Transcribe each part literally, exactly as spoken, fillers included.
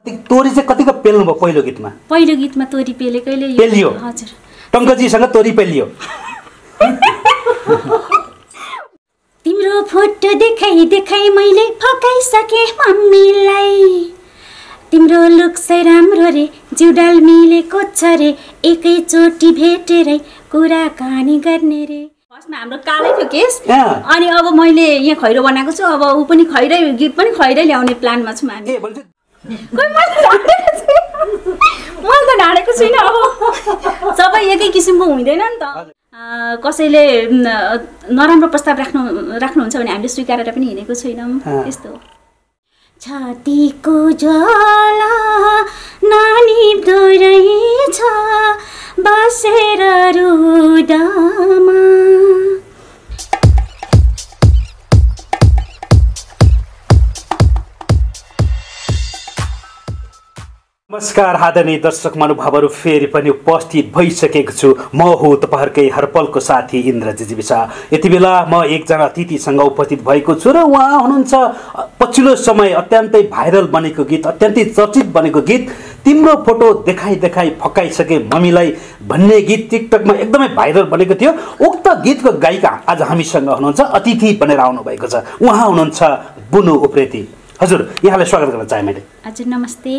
तोरी चाहिँ कतिको पेल्नु भयो पहिलो गीतमा? पहिलो गीतमा तोरी पेलेकैले पेलियो। हजुर। टङ्कजीसँग तोरी पेलियो। तिम्रो फोटो देखाई देखाई मैले फकाइसके मम्मीलाई, तिम्रो लुक चाहिँ राम्रो रे जिउडाल मिलेको छ रे, एकैचोटि भेटेरै कुराकानी गर्ने रे। फर्स्टमा हाम्रो कालै थियो केस, अनि अब मैले यहाँ खैरो बनाएको छु, अब ऊ पनि खैरै गीत पनि खैरै ल्याउने प्लानमा छौँ हामी। ए भन्छ मैले त ढाडेको छुइनँ, अब सबै एकै किसिमको हुँदैन नि त। कसैले नराम्रो प्रस्ताव राख्नु राख्नुहुन्छ भने हामीले स्वीकारेर पनि हिँडेको छैनौँ, त्यस्तो हो। छातीको ज्वाला नानिप्दो रहेछ बसेर रुदामा। नमस्कार आदरणीय दर्शक महानुभावहरू, फेरि पनि उपस्थित भइसकेको छु। म हो तपाईँहरूकै हरपलको साथी इन्द्र जिजिबिसा। यति बेला म एकजना अतिथिसँग उपस्थित भएको छु र उहाँ हुनुहुन्छ पछिल्लो समय अत्यन्तै भाइरल बनेको गीत, अत्यन्तै चर्चित बनेको गीत तिम्रो फोटो देखाई देखाई फकाइसके मम्मीलाई भन्ने गीत टिकटकमा एकदमै भाइरल बनेको थियो। उक्त गीतको गायिका आज हामीसँग हुनुहुन्छ, अतिथि बनेर आउनुभएको छ। उहाँ हुनुहुन्छ बुनु उप्रेती। हजुर, यहाँलाई स्वागत गर्न चाहे मैले। हजुर नमस्ते।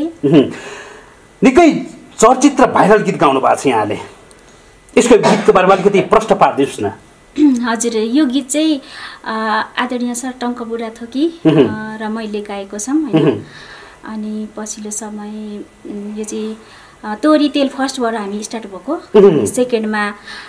निकै चर्चित र भाइरल गीत गाउनु भएको छ यहाँले, यसको गीतको बारेमा अलिकति प्रश्न पारिदिनुहोस् न। हजुर, यो गीत चाहिँ आदरणीय सर टङ्क बुढा थोकी र मैले गाएको छौँ होइन। अनि पछिल्लो समय यो चाहिँ तोरी तेल फर्स्टबाट हामी स्टार्ट भएको, सेकेन्डमा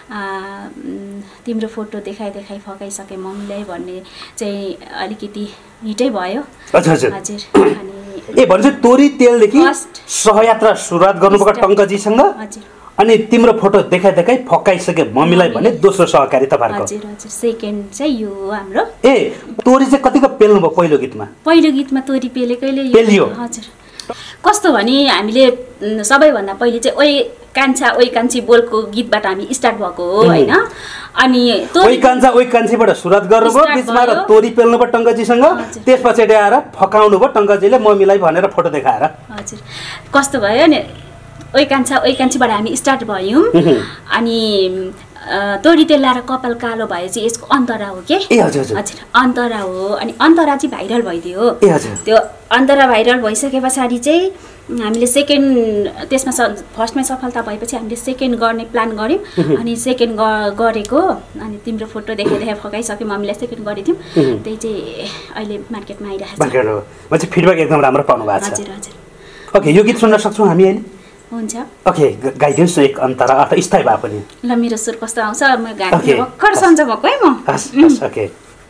तिम्रो फोटो देखाइ देखाइ फकाइसके मम्मीलाई भन्ने चाहिँ अलिकति हिटै भयो। हजुर हजुर। अनि ए भन्छ तोरी तेलदेखि सहयात्रा सुरुवात गर्नुभएको टङ्कजीसँग, अनि तिम्रो फोटो देखाइ देखाइ फकाइसके मम्मीलाई भन्ने दोस्रो सहकारी तपाईँहरूको। हजुर हजुर, सेकेन्ड चाहिँ यो हो हाम्रो। ए तोरी चाहिँ कतिको पेल्नु भयो पहिलो गीतमा? पहिलो गीतमा तोरी पेलेकैले पेलियो। हजुर। कस्तो भने हामीले सबैभन्दा पहिले चाहिँ ओइ कान्छा ओइ कान्छी बोलको गीतबाट हामी स्टार्ट भएको हो होइन। अनि ओइ कान्छा ओइ कान्छीबाट सुरुवात गर्नुभयो, बिचमा र तोरी पेल्नु भयो टङ्कजीसँग, त्यसपछि आएर फकाउनु भयो टङ्कजीले मम्मीलाई भनेर फोटो देखाएर। हजुर, कस्तो भयो नि ओइ कान्छा ओइ कान्छीबाट हामी स्टार्ट भयौँ। अनि तोरी तेल लाएर कपाल कालो भयो चाहिँ यसको अन्तरा हो के? ए हजुर हजुर। हजुर अन्तरा हो। अनि अन्तरा चाहिँ भाइरल भइदियो। ए हजुर। त्यो अन्तरा भाइरल भइसके पछाडि चाहिँ हामीले सेकेन्ड, त्यसमा फर्स्टमै सफलता भएपछि हामीले सेकेन्ड गर्ने प्लान गऱ्यौँ। अनि सेकेन्ड गरेको, अनि तिम्रो फोटो देखाइ देखाइ फकाइसक्यो मम्मीलाई सेकेन्ड गरेको थियौँ। त्यही चाहिँ अहिले मार्केटमा आइरहेको छ। मान्छे फिडब्याक एकदम राम्रो पाउनु भएको छ। हजुर हजुर। ओके, यो गीत सुन्न सक्छौँ हामी अहिले? हुन्छ। ओके, गाइदिनुहोस् न एक अन्तरा अथवा स्थायी भए पनि। ल मेरो सुर कस्तो आउँछ म गाएको भर्खर सन्च भएको है म। हस् ओके।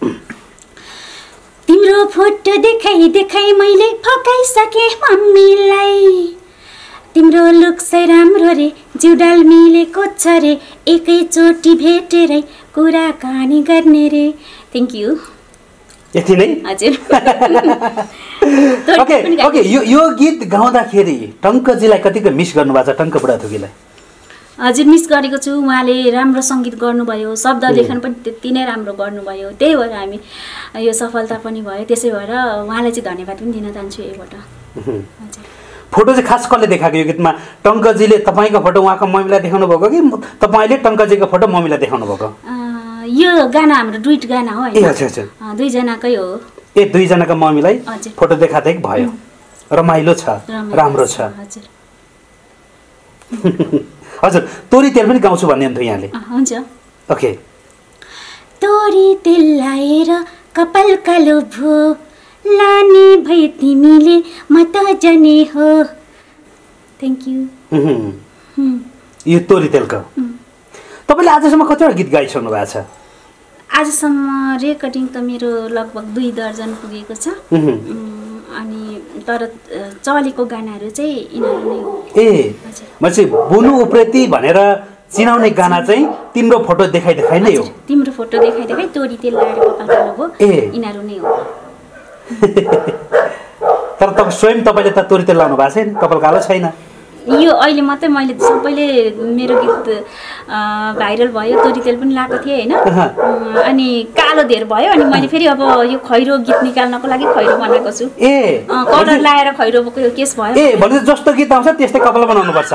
तिम्रो फोटो देखाइ देखाइ मैले फकाइसके मम्मीलाई, तिम्रो लुक चाहिँ राम्रो रे जिउडाल मिलेको छ रे, एकैचोटि भेटेरै कुराकानी गर्ने रे। Thank you. यति नै? हजुर। ओके ओके, यो यो गीत गाउँदाखेरि टङ्कजीलाई कतिको मिस गर्नुभएको छ टङ्क बुढा थोकीलाई? हजुर मिस गरेको छु। उहाँले राम्रो सङ्गीत गर्नुभयो, शब्द लेखन पनि त्यति नै राम्रो गर्नुभयो, त्यही भएर हामी यो सफलता पनि भयो। त्यसै भएर उहाँलाई चाहिँ धन्यवाद पनि दिन चाहन्छु यहीबाट। हजुर। फोटो चाहिँ खास कसले देखाएको यो गीतमा? टङ्कजीले तपाईँको फोटो उहाँको मम्मीलाई देखाउनु भएको कि तपाईँले टङ्कजीको फोटो मम्मीलाई देखाउनु भएको? यो गाना हाम्रो डुइट गाना हो होइन? हजुर हजुर। दुईजनाकै हो। ए दुईजनाको मम्मीलाई फोटो देखादेख भयो। रमाइलो छ, राम्रो छ। हजुर हजुर। तोरी तेल पनि गाउँछु भन्ने हुन्थ्यो यहाँले? हुन्छ। ओके। तोरी तेल लाएर कपाल कालो भो, लाने भए तिमीले म त जाने हो। Thank you. यो तोरी तेलको तपाईँले आजसम्म कतिवटा गीत गाइसक्नु भएको छ? आजसम्म रेकर्डिङ त मेरो लगभग दुई दर्जन पुगेको छ। अनि तर चलेको गानाहरू चाहिँ यिनीहरू नै हो। ए म चाहिँ बुनु उप्रेती भनेर चिनाउने गाना चाहिँ तिम्रो फोटो देखाइ देखाइ नै हो? तिम्रो फोटो देखाइ देखाइ तोरी तेल लाएर कपाल कालो भो, ए यिनीहरू नै हो। तर तपाईँ स्वयं तपाईँले त तोरी तेल लाउनु भएको छैन, कपाल कालो छैन? यो अहिले मात्रै मैले सबैले मेरो गीत भाइरल भयो, तोरी तेल पनि लगाएको थिएँ होइन, अनि कालो धेर भयो, अनि मैले फेरि अब यो खैरो गीत निकाल्नको लागि खैरो बनाएको छु। ए कलर लाएर खैरोको केस भयो। ए भनेपछि जस्तो गीत आउँछ त्यस्तै कपाल बनाउनु पर्छ।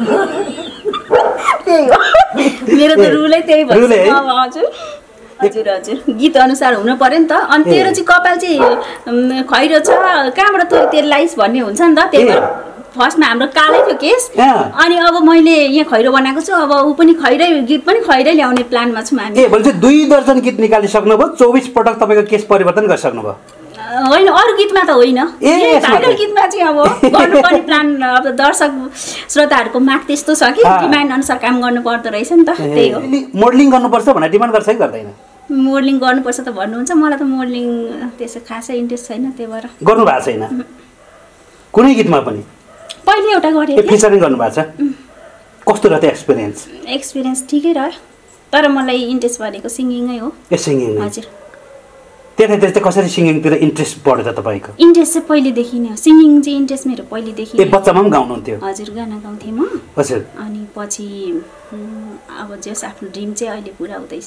त्यही हो मेरो त रुलै त्यही भन्छ। हजुर हजुर हजुर गीत अनुसार हुनु पर्यो नि त। अनि तेरो चाहिँ कपाल चाहिँ खैरो छ, कहाँबाट तोरी तेल लाइस भन्ने हुन्छ नि त। त्यही भएर फर्स्टमा हाम्रो कालै थियो केस, अनि अब मैले यहाँ खैरो बनाएको छु। अब ऊ पनि खैरै गीत पनि खैरै ल्याउने प्लानमा छौँ हामी। ए भनेपछि दुई दर्जन गीत निकालिसक्नुभयो, चौबिस पटक तपाईँको केस परिवर्तन गरिसक्नुभयो? होइन, अरू गीतमा त होइन, भाइरल गीतमा चाहिँ अब गर्नुपर्ने प्लान। अब दर्शक श्रोताहरूको माग त्यस्तो छ कि डिमान्ड अनुसार काम गर्नु पर्दो रहेछ नि त। त्यही हो। मोडलिङ गर्नुपर्छ भनेर डिमान्ड गर्छ कि गर्दैन? मोडलिङ गर्नुपर्छ त भन्नुहुन्छ, मलाई त मोडलिङ त्यसो खासै इन्ट्रेस्ट छैन, त्यही भएर गर्नु भएको छैन कुनै गीतमा पनि? पहिले एउटा गरेँ थिएँ, फिचरिङ गर्नु भएको छ। कस्तो रह्यो एक्सपिरियन्स? एक्सपिरियन्स ठिकै रह्यो, तर मलाई इन्ट्रेस्ट भनेको सिङ्गिङै हो। ए सिङ्गिङ? हजुर। त्यता चाहिँ कसरी सिङ्गिङतिर इन्ट्रेस्ट बढ्यो त तपाईँको? इन्ट्रेस्ट चाहिँ पहिलेदेखि नै हो, सिङ्गिङ चाहिँ इन्ट्रेस्ट मेरो पहिलेदेखि। ए बच्चामा पनि गाउनुहुन्थ्यो? हजुर, गाना गाउँथेँ म। हजुर। अनि पछि अब जस आफ्नो ड्रिम चाहिँ अहिले पुरा हुँदैछ।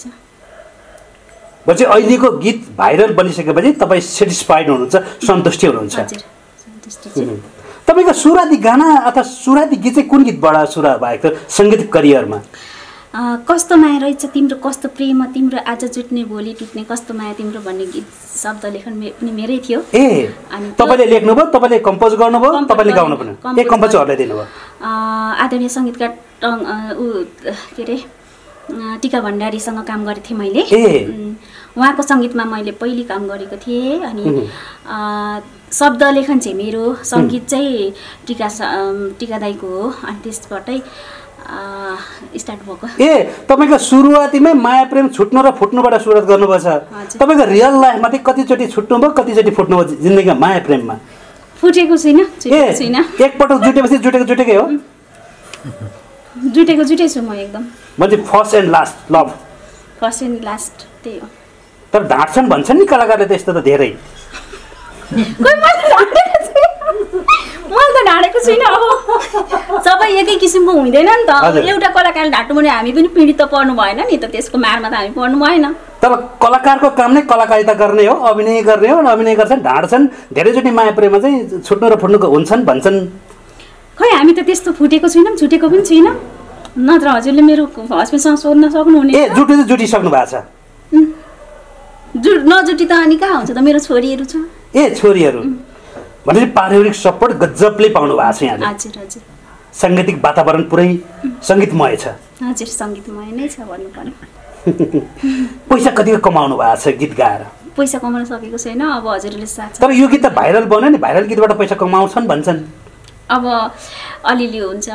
भनेपछि अहिलेको गीत भाइरल बनिसकेपछि तपाईँ सेटिस्फाइड हुनुहुन्छ, सन्तुष्टि हुनुहुन्छ? हजुर, सन्तुष्टि छु। तपाईँको सुरुवाती गाना अथवा सुरुवाती गीत चाहिँ कुन गीतबाट सुरु भएको सङ्गीत करियरमा? कस्तो माया रहेछ तिम्रो, कस्तो प्रेम तिम्रो, आज जुट्ने भोलि टुट्ने, कस्तो माया तिम्रो भन्ने गीत शब्द लेखन पनि मेरै थियो। ए अनि तपाईँले लेख्नुभयो, तपाईँले कम्पोज गर्नुभयो, तपाईँले गाउनु पनि? ए कम्पोजरले दिनुभयो? आदरणीय सङ्गीतकार ऊ के अरे टिका भण्डारीसँग काम गरेको थिएँ मैले। उहाँको सङ्गीतमा मैले पहिले काम गरेको थिएँ। अनि शब्द लेखन चाहिँ मेरो, सङ्गीत चाहिँ टिका टिका दाईको हो। अनि त्यसबाटै स्टार्ट भएको। ए तपाईँको सुरुवातीमै माया प्रेम छुट्नु र फुट्नुबाट सुरुवात गर्नुपर्छ। तपाईँको रियल लाइफमा चाहिँ कतिचोटि छुट्नुभयो, कतिचोटि फुट्नुभयो जिन्दगीमा माया प्रेममा? फुटेको छुइनँ, छुटेको छुइनँ। एकपटक जुटेपछि जुटेको जुटेकै हो? जुटेको जुटै छु म एकदम। म्हणजे first and last love? First and last त्यही हो। तर ढाँट्छन् भन्छन् नि कलाकारले त यस्तो त धेरै। मैले त ढाँटेको छुइनँ। अब सबै एकै किसिमको हुँदैन नि त। अब एउटा कलाकारले ढाँट्नु भने हामी पनि पीडित त पर्नु भएन नि त, त्यसको मारमा त हामी पर्नु भएन। तर कलाकारको काम नै कलाकारिता गर्ने हो, अभिनय गर्ने हो। अभिनय गर्छन्, ढाँट्छन्, धेरैचोटि माया प्रेममा चाहिँ छुट्नु र फुट्नुको हुन्छन् भन्छन्। खै हामी त त्यस्तो फुटेको छुइनौँ, छुटेको पनि छुइनँ। नत्र हजुरले मेरो हस्बेन्डसँग सोध्न सक्नुहुने। ए जुटु त जुटिसक्नु भएको छ? जुट नजुटी त अनि कहाँ हुन्छ त, मेरो छोरीहरू छ। ए छोरीहरू भनेपछि पारिवारिक सपोर्ट गजबले पाउनु भएको छ यहाँले? हजुर हजुर। साङ्गीतिक वातावरण पुरै सङ्गीतमय छ? हजुर, सङ्गीतमय नै छ भन्नु पर्यो। पैसा कतिको कमाउनु भएको छ गीत गाएर? पैसा कमाउन सकेको छैन, अब हजुरले साथ। तर यो गीत त भाइरल बन्यो नि, भाइरल गीतबाट पैसा कमाउँछन् भन्छन्। अब अलिअलि हुन्छ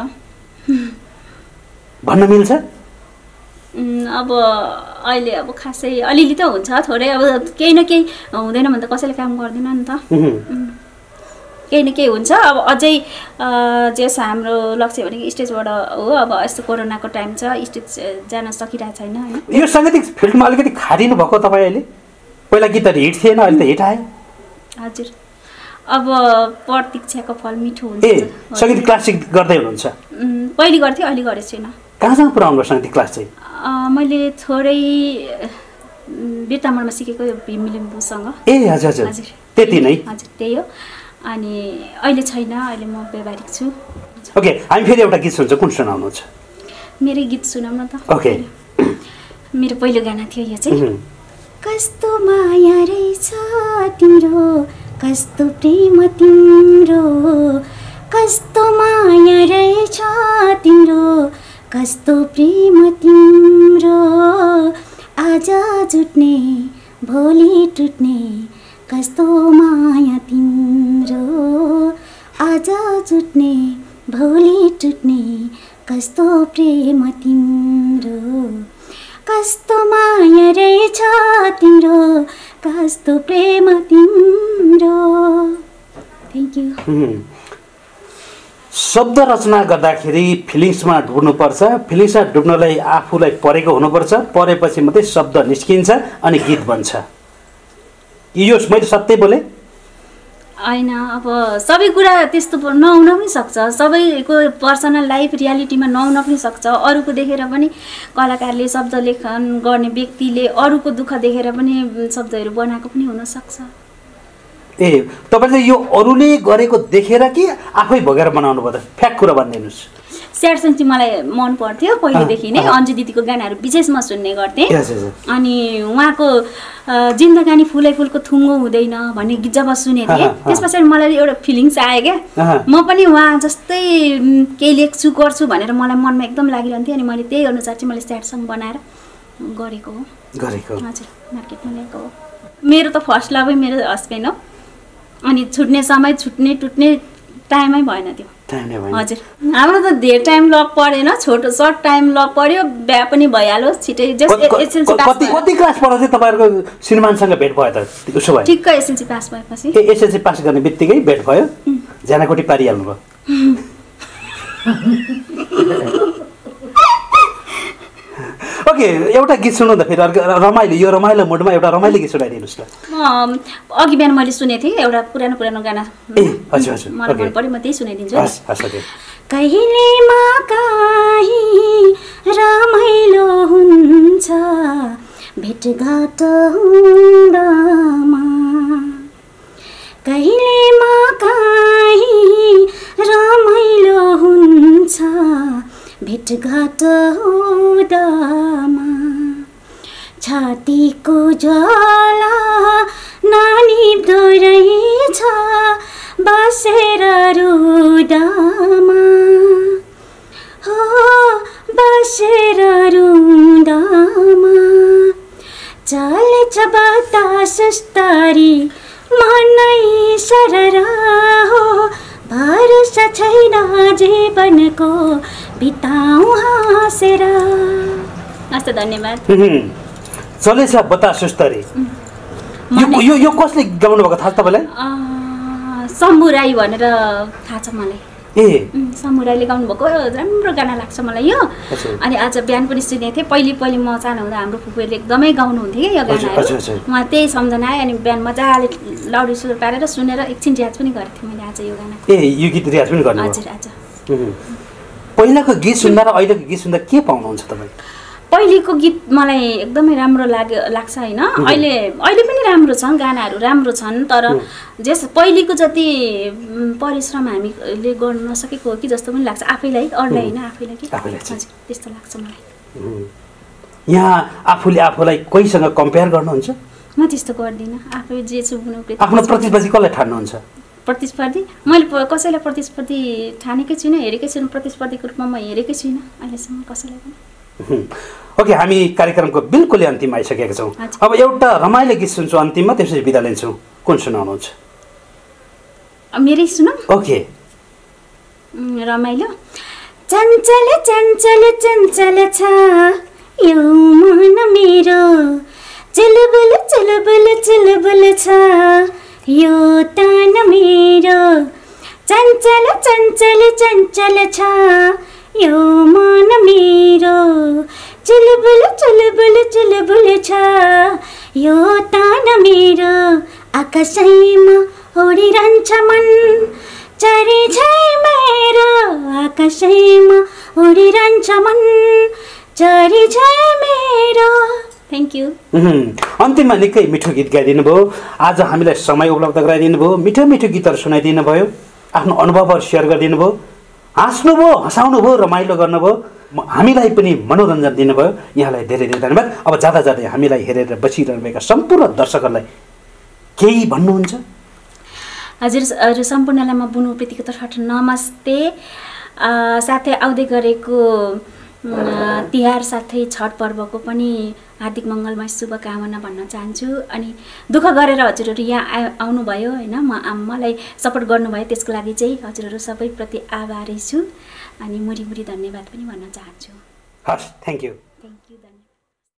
भन्न मिल्छ? अब अहिले अब खासै अलिअलि त हुन्छ, थोरै। अब केही न केही हुँदैन भने त कसैले काम गर्दैन नि त। केही न केही हुन्छ। अब अझै जस हाम्रो लक्ष्य भनेको स्टेजबाट हो। अब यस्तो कोरोनाको टाइम छ, स्टेज जान सकिरहेको छैन होइन। यो साङ्गीतिक फिल्डमा अलिकति खारिनु भएको तपाईँ अहिले? पहिला गीतहरू हिट थिएन, अहिले त हिट आयो। हजुर, अब प्रतीक्षाको फल मिठो हुन्छ। ए सङ्गीत क्लासिक गर्दै हुनुहुन्छ? पहिले गर्थेँ, अहिले गरेको छैन। कहाँसम्म पुऱ्याउनु भयो सङ्गीत क्लास चाहिँ? मैले थोरै बिर्तामणमा सिकेको भीमलिम्बूसँग। ए हजुर हजुर, त्यति नै? हजुर त्यही हो। अनि अहिले छैन, अहिले म व्यावहारिक छु। ओके, हामी फेरि एउटा गीत सुन्छ, कुन सुनाउनुहुन्छ? मेरो गीत सुनाउन त? ओके। मेरो पहिलो गाना थियो यो चाहिँ। कस्तो माया रहेछ तिम्रो, कस्तो प्रेम तिम्रो, कस्तो माया रहेछ तिम्रो, कस्तो प्रेम तिम्रो, आज जुट्ने भोलि टुट्ने, कस्तो माया तिम्रो, आज जुट्ने भोलि टुट्ने, कस्तो प्रेम तिम्रो, कस्तो माया रहेछ तिम्रो, कस्तो प्रेम तिम्रो। Thank you. शब्द रचना गर्दाखेरि फिलिङ्समा डुब्नुपर्छ। फिलिङ्समा डुब्नलाई आफूलाई परेको हुनुपर्छ, परेपछि मात्रै शब्द निस्किन्छ अनि गीत बन्छ। यो मैले सत्य बोले? होइन अब सबै कुरा त्यस्तो नहुन पनि सक्छ, सबैको पर्सनल लाइफ रियालिटीमा नहुन पनि सक्छ। अरूको देखेर पनि कलाकारले शब्द लेखन गर्ने व्यक्तिले अरूको दुःख देखेर पनि शब्दहरू बनाएको पनि हुनसक्छ। ए तपाईँले यो अरूले गरेको देखेर कि आफै भोगेर बनाउनु पर्दा फ्याक कुरा भनिदिनुहोस्। स्याड सङ चाहिँ मलाई मन पर्थ्यो पहिलेदेखि नै, अन्जु दिदीको गानाहरू विशेष म सुन्ने गर्थेँ। अनि उहाँको जिन्दगानी फुलै फुलको थुङ्गो हुँदैन भन्ने गीत जब सुनेको थिएँ त्यस पछाडि मलाई एउटा फिलिङ्स आयो क्या, म पनि उहाँ जस्तै केही लेख्छु गर्छु भनेर मलाई मनमा एकदम लागिरहन्थ्यो। अनि मैले त्यही अनुसार चाहिँ मैले स्याड सङ बनाएर गरेको हो गरेको हजुर मार्केटमा ल्याएको हो। मेरो त फर्स्ट लभै मेरो हस्बेन्ड हो, अनि छुट्ने समय छुट्ने टुट्ने टाइमै भएन त्यो हजुर। हाम्रो त धेरै टाइम लग परेन, छोटो सर्ट टाइम लग पर्यो, बिहा पनि भइहाल्यो छिटै। कति कति क्लास पढ्दा चाहिँ तपाईँहरूको श्रीमानसँग भेट भयो त? उसो भयो ठिक्क एसएलसी पास भएपछि। ए एसएलसी पास गर्ने बित्तिकै भेट भयो, ज्यानाकोटी पारिहाल्नु भयो। ओके एउटा गीत सुनौँ त फेरि अर्को रमाइलो, यो रमाइलो मुडमा एउटा रमाइलो गीत सुनाइदिनुहोस् न। अघि बिहान मैले सुनेको थिएँ एउटा पुरानो पुरानो गाना, ए हजुर हजुर मलाई मन पऱ्यो, म त्यही सुनाइदिन्छु। कहिलेमा काहीँ रमाइलो हुन्छ भेटघाट हुँदामा, कहिलेमा काहीँ रमाइलो हुन्छ भेटघाट हुँदामा, छातीको ज्वाला नानिप्दो रहेछ बसेर रुँदामा, हो बसेर रुँदामा, चलेछ बतास सुस्तरी मनै सररा हो, भरोसा छैन जीवनको बिताउँ हाँसेर। हस् धन्यवाद। चलेछ बतास सुस्तरी, यो यो कसले गाउनु भएको थाहा छ तपाईँलाई? शम्भु राई भनेर थाहा छ मलाई। ए शम्भु राईले गाउनु भएको राम्रो गाना लाग्छ मलाई यो। अनि आज बिहान पनि सुनेको थिएँ, पहिले पहिले म सानो हुँदा हाम्रो फुपूहरूले एकदमै गाउनुहुन्थ्यो क्या यो गानाहरू, उहाँ त्यही सम्झना आयो। अनि बिहान मजाले लाउड स्पिकर पारेर सुनेर एकछिन रियाज पनि गरेको थिएँ मैले आज यो गाना। ए यो गीत रियाज पनि गर्नु? हजुर आज। पहिलाको गीत सुन्दा र अहिलेको गीत सुन्दा के पाउनुहुन्छ तपाईँ? पहिलेको गीत मलाई एकदमै राम्रो लाग्यो लाग्छ होइन, अहिले अहिले पनि राम्रो छन् गानाहरू राम्रो छन्, तर जस पहिलेको जति परिश्रम हामीले गर्न नसकेको हो कि जस्तो पनि लाग्छ आफैलाई, अरूलाई होइन आफैलाई कि हजुर त्यस्तो लाग्छ मलाई। यहाँ आफूले आफूलाई कोहीसँग कम्पेयर गर्नुहुन्छ? म त्यस्तो गर्दिनँ, आफै जे छु बुनु उप्रेती। आफ्नो प्रतिस्पर्धी कसलाई ठान्नुहुन्छ? प्रतिस्पर्धी मैले कसैलाई प्रतिस्पर्धी ठानेकै छुइनँ, हेरेकै छुइनँ, प्रतिस्पर्धीको रूपमा म हेरेकै छुइनँ अहिलेसम्म कसैलाई पनि। ओके हामी कार्यक्रमको बिल्कुलै अन्तिम आइसकेका छौँ। अब एउटा रमाइलो गीत सुन्छु अन्तिममा, त्यसपछि बिदा लिन्छौँ। कुन सुनाउनुहुन्छ? मेरै सुनौ? ओके रमाइलो। चञ्चल चञ्चल चञ्चल छ यो मन मेरो, चुलबुल चुलबुल चुलबुल छ यो तन मेरो, चञ्चल चञ्चल चञ्चल छ यो मन मेरो, चुलबुल चुलबुल चुलबुल छ यो तन मेरो, आकाशैमा उडिरहन्छ मन चरी झै मेरो, आकाशैमा उडिरहन्छ मन चरी झै मेरो। Thank you. अन्तिममा निकै मिठो गीत गाइदिनु भयो, आज हामीलाई समय उपलब्ध गराइदिनु भयो, मिठो मिठो गीतहरू सुनाइदिनु भयो, आफ्नो अनुभवहरू सेयर गरिदिनु भयो, हाँस्नुभयो हँसाउनु भयो, रमाइलो गर्नुभयो, हामीलाई पनि मनोरञ्जन दिनुभयो। यहाँलाई धेरै धेरै धन्यवाद। अब जाँदा जाँदै हामीलाई हेरेर बसिरहनुभएका सम्पूर्ण दर्शकहरूलाई केही भन्नुहुन्छ? हजुर हजुर सम्पूर्णलाई म बुनु उप्रेतीको तर्फबाट नमस्ते, साथै आउँदै गरेको तिहार साथै छठ पर्वको पनि हार्दिक मङ्गलमय शुभकामना भन्न चाहन्छु। अनि दुःख गरेर हजुरहरू यहाँ आउनुभयो होइन, म मलाई सपोर्ट गर्नुभयो त्यसको लागि चाहिँ हजुरहरू सबैप्रति आभारी छु, अनि मुरी मुरी धन्यवाद पनि भन्न चाहन्छु। हस् थ्याङ्क यू। Thank you.